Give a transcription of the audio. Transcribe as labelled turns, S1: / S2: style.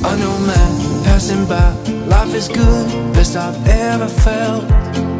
S1: I know man passing by, life is good, best I've ever felt.